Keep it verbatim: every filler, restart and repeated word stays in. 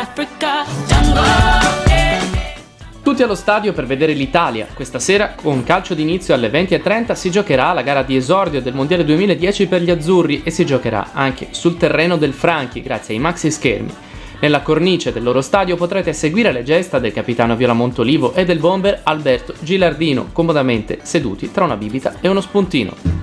Africa jungle. Tutti allo stadio per vedere l'Italia. Questa sera, con calcio d'inizio alle venti e trenta, si giocherà la gara di esordio del Mondiale duemiladieci per gli azzurri e si giocherà anche sul terreno del Franchi grazie ai maxi schermi. Nella cornice del loro stadio potrete seguire le gesta del capitano Viola Montolivo e del bomber Alberto Gilardino, comodamente seduti tra una bibita e uno spuntino.